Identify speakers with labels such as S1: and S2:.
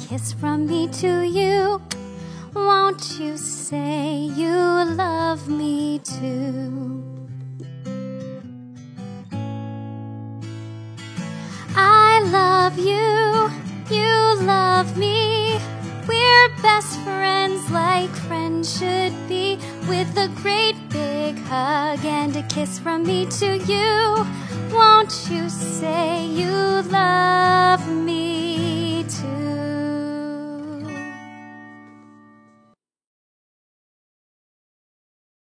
S1: kiss from me to you. Won't you say you love me too? I love you, you love me. We're best friends like friends should be, with a great big hug and a kiss from me to you. Won't you say you love me too?